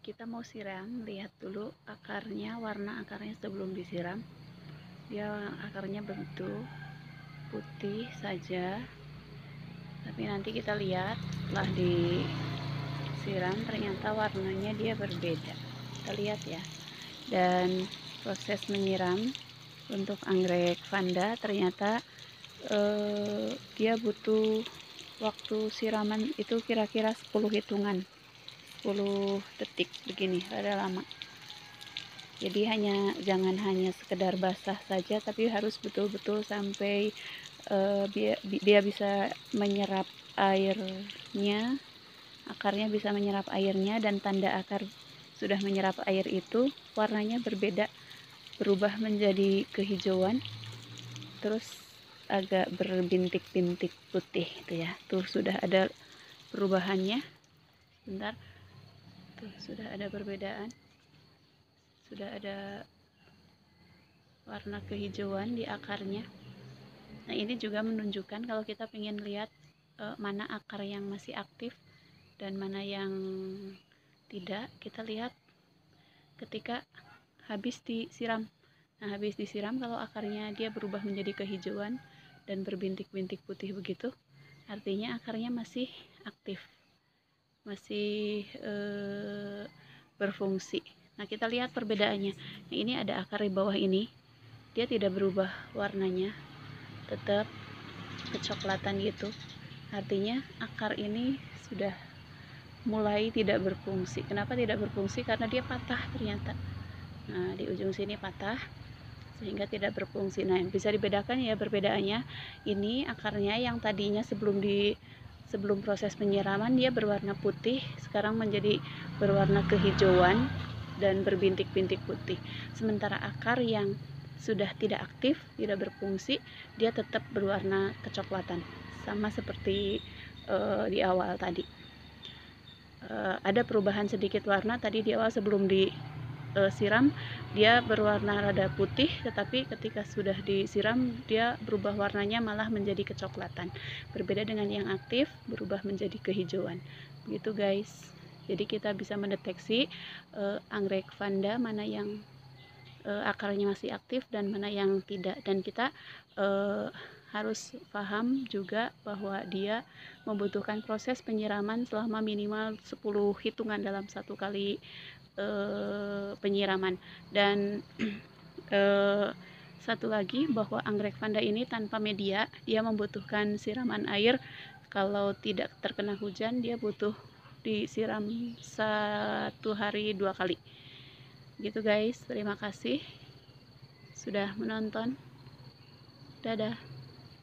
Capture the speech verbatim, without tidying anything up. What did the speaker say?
kita mau siram, lihat dulu akarnya, warna akarnya sebelum disiram. Dia akarnya bentuk putih saja, tapi nanti kita lihat setelah disiram ternyata warnanya dia berbeda. Kita lihat ya. Dan proses menyiram untuk anggrek vanda ternyata eh, dia butuh waktu siraman itu kira-kira sepuluh hitungan, sepuluh detik begini, rada lama. Jadi hanya jangan hanya sekedar basah saja, tapi harus betul-betul sampai uh, dia, dia bisa menyerap airnya, akarnya bisa menyerap airnya, dan tanda akar sudah menyerap air itu warnanya berbeda, berubah menjadi kehijauan, terus agak berbintik-bintik putih itu ya. Tuh sudah ada perubahannya. Bentar. Tuh sudah ada perbedaan. Sudah ada warna kehijauan di akarnya. Nah, ini juga menunjukkan kalau kita ingin lihat e, mana akar yang masih aktif dan mana yang tidak, kita lihat ketika habis disiram. Nah, habis disiram kalau akarnya dia berubah menjadi kehijauan dan berbintik-bintik putih begitu, artinya akarnya masih aktif, masih e, berfungsi. Nah, kita lihat perbedaannya. Nah, ini ada akar di bawah ini, dia tidak berubah warnanya, tetap kecoklatan gitu. Artinya akar ini sudah mulai tidak berfungsi. Kenapa tidak berfungsi? Karena dia patah ternyata. Nah, di ujung sini patah sehingga tidak berfungsi. Nah, bisa dibedakan ya perbedaannya. Ini akarnya yang tadinya sebelum di sebelum proses penyiraman dia berwarna putih, sekarang menjadi berwarna kehijauan dan berbintik-bintik putih. Sementara akar yang sudah tidak aktif, tidak berfungsi, dia tetap berwarna kecoklatan, sama seperti uh, di awal tadi. Uh, ada perubahan sedikit warna tadi di awal sebelum disiram, dia berwarna rada putih, tetapi ketika sudah disiram dia berubah warnanya malah menjadi kecoklatan. Berbeda dengan yang aktif, berubah menjadi kehijauan. Begitu guys. Jadi kita bisa mendeteksi uh, anggrek vanda mana yang uh, akarnya masih aktif dan mana yang tidak, dan kita uh, harus paham juga bahwa dia membutuhkan proses penyiraman selama minimal sepuluh hitungan dalam satu kali uh, penyiraman. Dan uh, satu lagi bahwa anggrek vanda ini tanpa media, dia membutuhkan siraman air. Kalau tidak terkena hujan dia butuh disiram satu hari dua kali gitu guys. Terima kasih sudah menonton. Dadah.